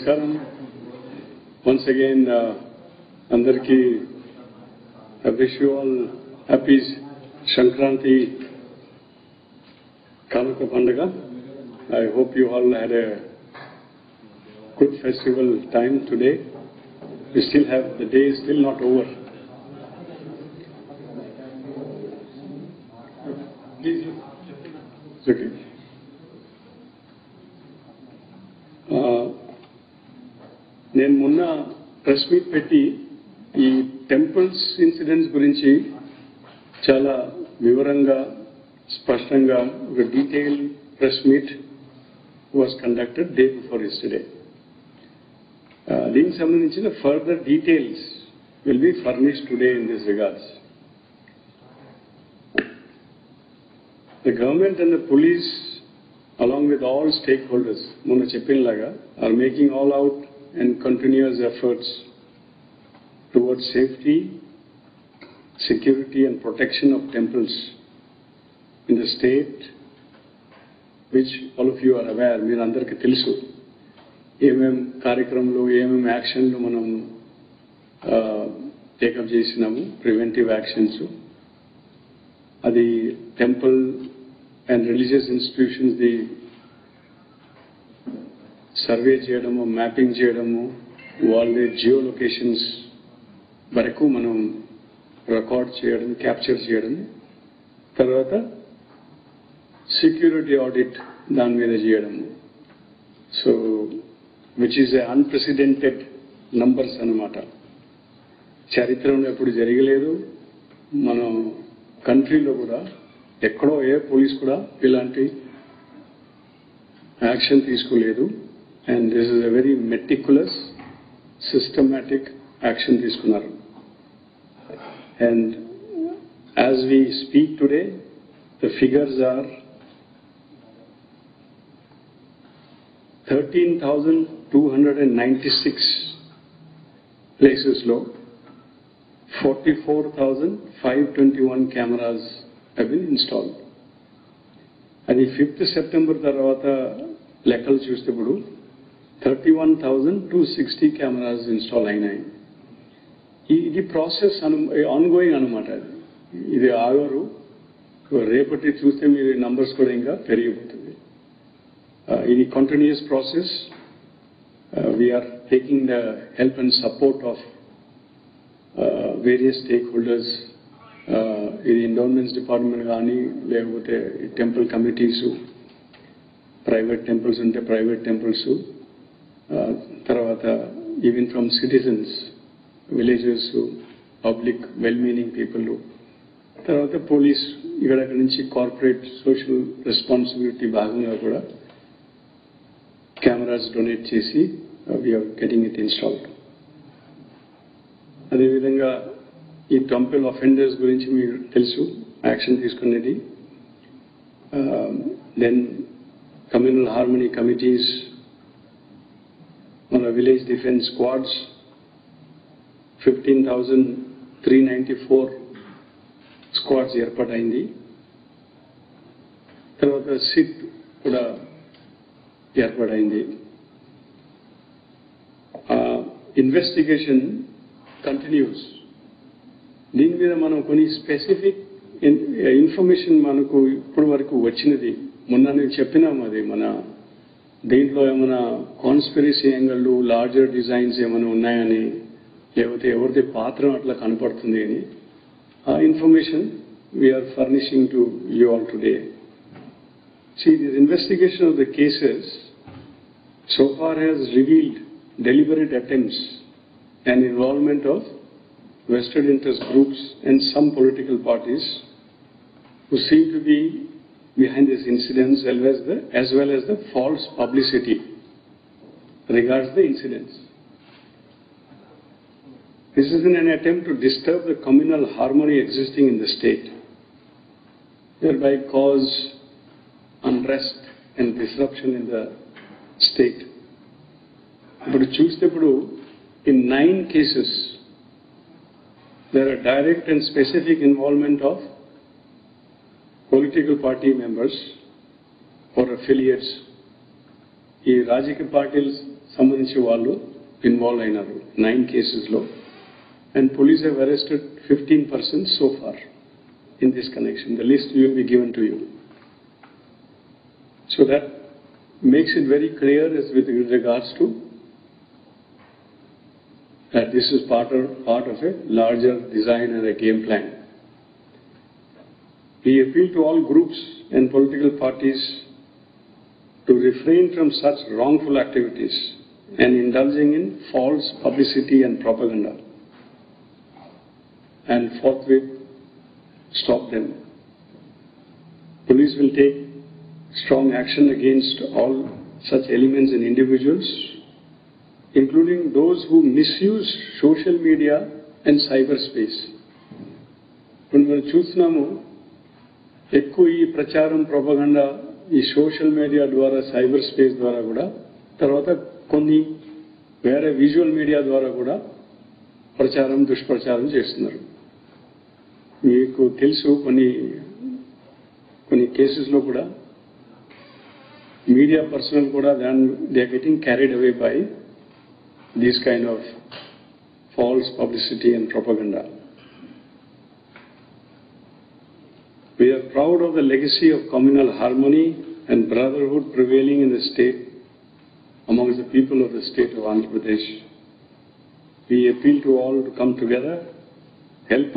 Namaskaram. Once again, Andarki, I wish you all happy Shankranti Kanuka Pandaga. I hope you all had a good festival time today. We still have, the day is still not over. Please. It's okay. నేను మొన్న press meet పెట్టి ఈ temples incidents గురించి చాలా వివరంగా స్పష్టంగా ఒక detail press meet was conducted day before yesterday. దీనికి సంబంధించిన further details will be furnished today in this regards. The government and the police, along with all stakeholders, Mona Cheppinlaga, are making all out and continuous efforts towards safety, security and protection of temples in the state, which all of you are aware. Meer andarki telusu emem కార్యక్రమంలో ఏమేం యాక్షన్లు మనం take up చేసినాము, preventive actions. అది temple and religious institutions the survey చేయడము, mapping చేయడము, వాళ్ళ Jio locations వరకు మనం రికార్డ్ చేయడం, క్యాప్చర్ చేయడం, తర్వాత సెక్యూరిటీ ఆడిట్ దాని మీద చేయడము. So which is a unprecedented numbers అన్నమాట. చరిత్రలో ఎప్పుడు జరగలేదు. మనం కంట్రీలో కూడా ఎక్కడో ఏ పోలీస్ కూడా ఇలాంటి యాక్షన్ తీసుకోలేదు. And this is a very meticulous systematic action తీసుకున్నారు. And as we speak today the figures are 13,296 ప్లేసెస్లో 44,521 కెమెరాస్ have been installed. అది 5th September తర్వాత లెక్కలు చూసేటప్పుడు 31,260 కెమెరాస్ ఇన్స్టాల్ అయినాయి. ఇది ప్రాసెస్ ఆన్గోయింగ్ అనమాట. ఇది ఆగరు. రేపటి చూస్తే మీరు నంబర్స్ కూడా ఇంకా పెరిగిపోతుంది. ఇది continuous process. We're taking the help and support of various stake holders. ఇది ఎండోన్మెంట్స్ డిపార్ట్మెంట్ కానీ, లేకపోతే టెంపుల్ కమిటీస్, ప్రైవేట్ టెంపుల్స్ ఉంటే ప్రైవేట్ టెంపుల్స్, తర్వాత even from citizens, villages, public well meaning people, తర్వాత పోలీస్, ఇక్కడ నుంచి కార్పొరేట్ సోషల్ రెస్పాన్సిబిలిటీ భాగంగా కూడా కెమెరాస్ డొనేట్ చేసి వీఆర్ గెటింగ్ ఇట్ ఇన్స్టాల్డ్. అదేవిధంగా ఈ టెంపుల్ అఫెండర్స్ గురించి మీరు తెలుసు, యాక్షన్ తీసుకునేది. దెన్ కమ్యూనల్ హార్మనీ కమిటీస్, మన విలేజ్ డిఫెన్స్ స్క్వాడ్స్ 15,394 స్క్వాడ్స్ ఏర్పాటైంది. తర్వాత సిట్ కూడా ఏర్పాటైంది. Investigation continues. దీని మీద మనం కొన్ని స్పెసిఫిక్ ఇన్ఫర్మేషన్ మనకు ఇప్పటి వరకు వచ్చినది. మొన్న నేను చెప్పినాము, అది మన దీంట్లో ఏమైనా కాన్స్పిరసీ యాంగిల్, లార్జర్ డిజైన్స్ ఏమైనా ఉన్నాయని, లేకపోతే ఎవరిది పాత్ర అట్లా కనపడుతుంది అని. ఆ information we're furnishing to you all today. See, this investigation of the cases so far has revealed deliberate attempts and involvement of vested interest groups and some political parties who seem to be behind these incidents, as well as the false publicity regards the incidents. This is in an attempt to disturb the communal harmony existing in the state, thereby cause unrest and disruption in the state. ఇప్పుడు చూసేటప్పుడు in 9 cases there are direct and specific involvement of political party members or affiliates. ఈ రాజకీయ పార్టీల సంబంధించి వాళ్ళు involve అయినారు 9 కేసెస్లో, and police have arrested 15 persons so far in this connection. The list will be given to you. So that makes it very clear as with regards to that this is part of a larger design and a game plan. We appeal to all groups and political parties to refrain from such wrongful activities and indulging in false publicity and propaganda, and forthwith stop them. Police will take strong action against all such elements and individuals, including those who misuse social media and cyberspace. ఇప్పుడు మనం చూస్తున్నాము, ఎక్కువ ఈ ప్రచారం propaganda ఈ social media ద్వారా, cyber space ద్వారా కూడా, తర్వాత కొన్ని వేరే విజువల్ మీడియా ద్వారా కూడా ప్రచారం, దుష్ప్రచారం చేస్తున్నారు. మీకు తెలుసు, కొన్ని కేసెస్లో కూడా మీడియా పర్సనల్ కూడా they are getting carried away by this kind of false publicity and propaganda. We are proud of the legacy of communal harmony and brotherhood prevailing in the state amongst the people of the state of Andhra Pradesh. We appeal to all to come together, help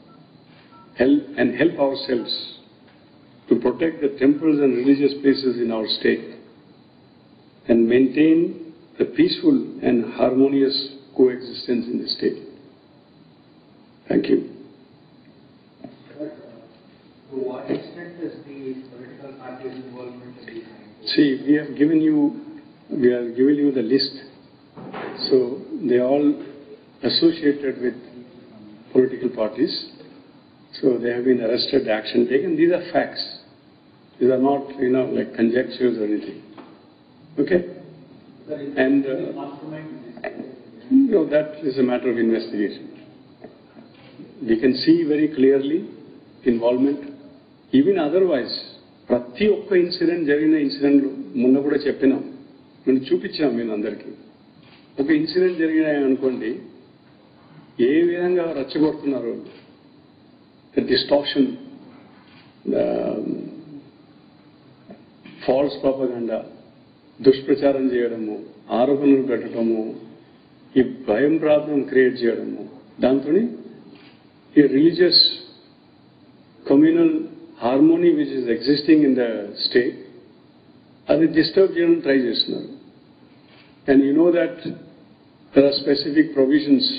ourselves to protect the temples and religious places in our state and maintain the peaceful and harmonious coexistence in the state. Thank you. To what extent is the political parties' involvement in these things? See, we have given you the list. So they are all associated with political parties. So they have been arrested, action taken. These are facts. These are not, like conjectures or anything. Okay? And that is a matter of investigation. We can see very clearly involvement. Even otherwise, ప్రతి ఒక్క incident, జరిగిన ఇన్సిడెంట్లు మొన్న కూడా చెప్పినాం, మేము చూపించాం మేము అందరికీ. ఒక ఇన్సిడెంట్ జరిగినాయనుకోండి, ఏ విధంగా రచ్చగొడుతున్నారు, డిస్టార్షన్, ఫాల్స్ ప్రాపగండా, దుష్ప్రచారం చేయడము, ఆరోపణలు పెట్టడము, ఈ భయం ప్రాబ్లం క్రియేట్ చేయడము, దాంతో ఈ religious communal harmony which is existing in the state, అది డిస్టర్బ్ చేయడం ట్రై చేస్తున్నారు. And you know that there are specific provisions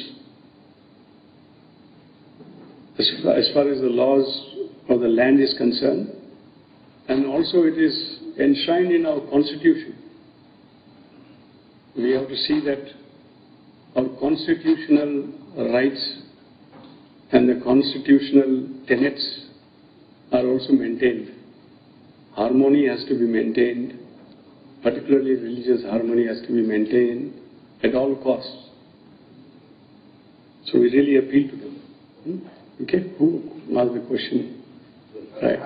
as far as the laws of the land is concerned, and also it is enshrined in our constitution. We have to see that our constitutional rights and the constitutional tenets are also maintained. Harmony has to be maintained, particularly religious harmony has to be maintained at all costs. So we really appeal to them. Okay, who asked the question? Right.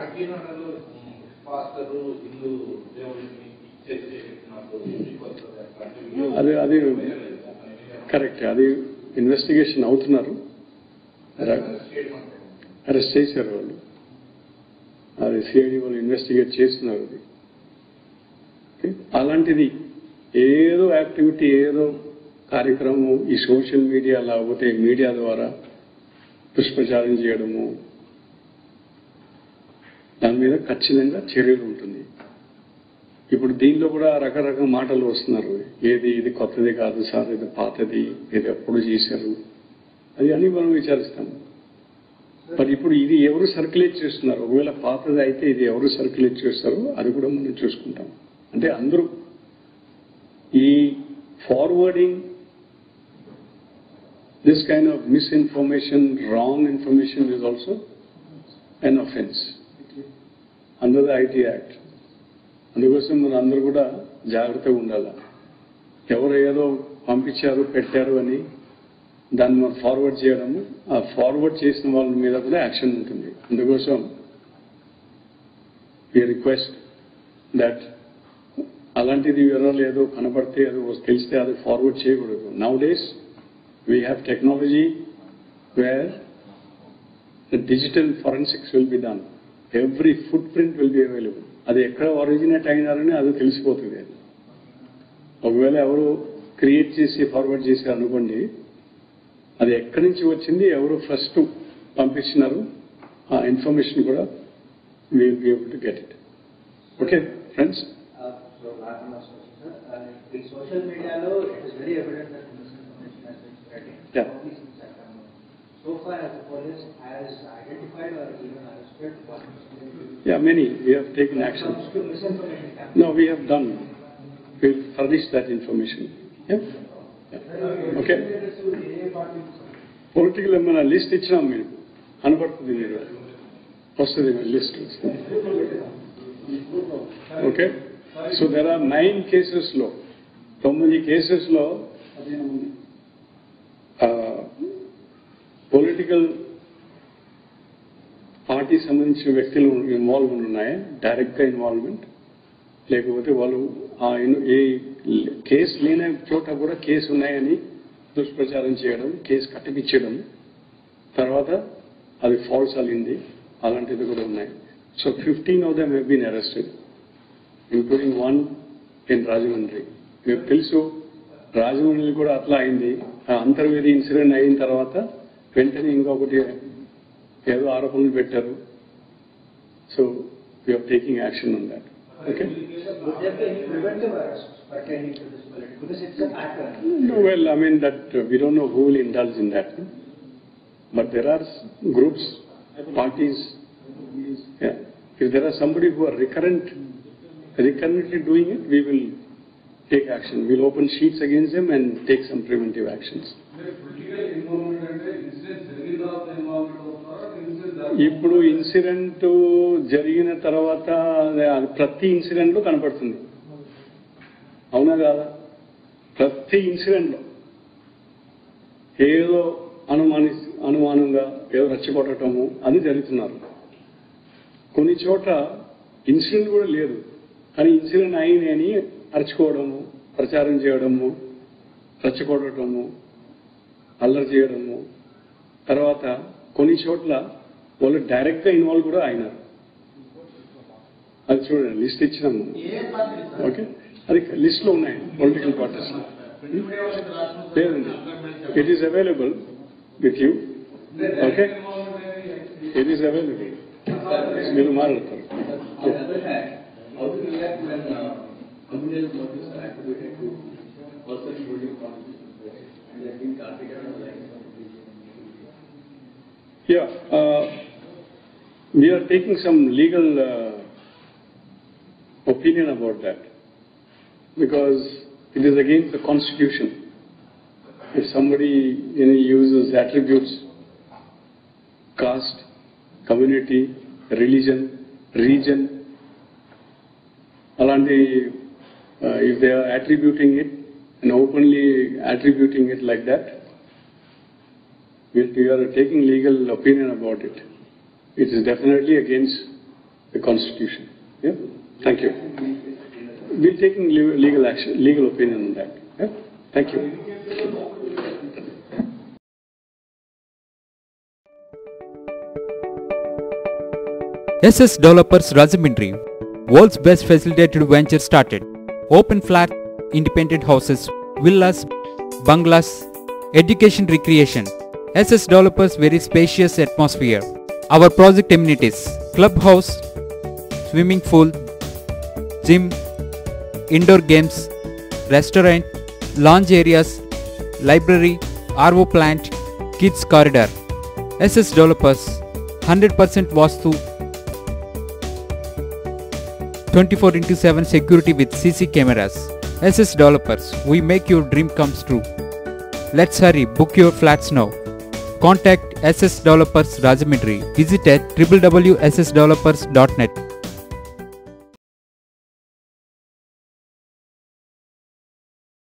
అది correct. అది investigation అవుతున్నారు, arrest చేశారు వాళ్ళు. అది CID వాళ్ళు investigate చేస్తున్నారు. అది అలాంటిది ఏదో యాక్టివిటీ, ఏదో కార్యక్రమం ఈ సోషల్ మీడియా లేకపోతే మీడియా ద్వారా దుష్ప్రచారం చేయడము, దాని మీద ఖచ్చితంగా చర్యలు ఉంటుంది. ఇప్పుడు దీనిలో కూడా రకరకాల మాటలు వస్తున్నారు. ఇది కొత్తది కాదు సార్, ఇది పాతది, ఇది ఎప్పుడు చేశారు, అది అని మనం విచారిస్తాము. మరి ఇప్పుడు ఇది ఎవరు సర్క్యులేట్ చేస్తున్నారు, ఒకవేళ పాతది అయితే ఇది ఎవరు సర్క్యులేట్ చేస్తారో అది కూడా మనం చూసుకుంటాం. అంటే అందరూ ఈ forwarding this kind of misinformation, wrong information is also an offense under the IT Act. అందుకోసం మనం అందరూ కూడా జాగ్రత్తగా ఉండాలి. ఎవరు ఏదో పంపించారు, పెట్టారు అని దాన్ని మనం ఫార్వర్డ్ చేయడము, ఆ ఫార్వర్డ్ చేసిన వాళ్ళ మీద కూడా యాక్షన్ ఉంటుంది. అందుకోసం we request that అలాంటిది వివరాలు ఏదో కనబడితే అది తెలిస్తే అది ఫార్వర్డ్ చేయకూడదు. Nowadays we have technology where digital forensics will be done. Every foot print will be available. అది ఎక్కడ ఒరిజినేట్ అయినారని అది తెలిసిపోతుంది. అది ఒకవేళ ఎవరు క్రియేట్ చేసి ఫార్వర్డ్ చేశారు అనుకోండి, అది ఎక్కడి నుంచి వచ్చింది, ఎవరు ఫస్ట్ పంపించినారు, ఆ ఇన్ఫర్మేషన్ కూడా we will be able to get it. Okay, friends? So, in social media, it is very evident that misinformation has been spreading. Yeah. Only since September. So far, as the police has identified or even arrested one. Yeah, many. We have taken action. Misinformation campaign. No, we have done. We'll furnish that information. Yeah? Yeah. Okay. Political ఏమైనా list ఇచ్చినాం మీరు కనబడుతుంది, మీరు వస్తుంది list. Okay. So there are 9 కేసెస్లో 9 కేసెస్లో political party సంబంధించిన వ్యక్తులు ఇన్వాల్వ్మెంట్ ఉన్నాయా, డైరెక్ట్గా ఇన్వాల్వ్మెంట్, లేకపోతే వాళ్ళు ఏ కేసు లేని చోట కూడా కేసు ఉన్నాయని దుష్ప్రచారం చేయడం, కేసు కట్టిపించడం, తర్వాత అది ఫాల్స్ అయింది, అలాంటిది కూడా ఉన్నాయి. So 15 of them have been arrested, including one in Rajahmundry. మీకు తెలుసు రాజమండ్రి కూడా అట్లా అయింది. అంతర్వేది ఇన్సిడెంట్ అయిన తర్వాత వెంటనే ఇంకొకటి ఏదో ఆరోపణలు పెట్టారు. So we're taking action on that. Okay. Would there be any preventive arrests pertaining to this politics? Because it's a pattern. No, well, I mean that we don't know who will indulge in that. But there are groups, parties. Yeah. If there are somebody who are recurrently doing it, we will take action. We'll open sheets against them and take some preventive actions. ఇప్పుడు incident జరిగిన తర్వాత ప్రతి ఇన్సిడెంట్లో కనపడుతుంది, అవునా కాదా? ప్రతి ఇన్సిడెంట్లో ఏదో అనుమానంగా ఏదో రెచ్చగొట్టడము అది జరుగుతున్నారు. కొన్ని చోట్ల ఇన్సిడెంట్ కూడా లేదు, కానీ ఇన్సిడెంట్ అయింది అని అరుచుకోవడము, ప్రచారం చేయడము, రెచ్చగొట్టడము, అల్లరి చేయడము. తర్వాత కొన్ని చోట్ల వాళ్ళు డైరెక్ట్గా ఇన్వాల్వ్ కూడా అయినారు. అది చూడండి, లిస్ట్ ఇచ్చినాము. ఓకే, అది లిస్ట్లో ఉన్నాయి పొలిటికల్ పార్టీస్. లేదండి, it is available with you. Okay, it is available. మీరు మాట్లాడతారు. Yeah, we are taking some legal opinion about that, because it is against the Constitution. If somebody uses attributes, caste, community, religion, region, alanti, if they are attributing it and openly attributing it like that, we are taking legal opinion about it. It is definitely against the Constitution. Yeah? Thank you. We are taking legal action, legal opinion on that. Yeah? Thank you. SS Developers Rajamindri, world's best facilitated venture started. Open flat, independent houses, villas, bungalows, education recreation. SS Developers very spacious atmosphere. Our project amenities: clubhouse, swimming pool, gym, indoor games, restaurant, lounge areas, library, RO plant, kids corridor. SS Developers 100% Vastu, 24/7 security with CC cameras. SS Developers, we make your dream comes true. Let's hurry, book your flats now. Contact SS Developers Rajamindri. Visit at www.ssdevelopers.net.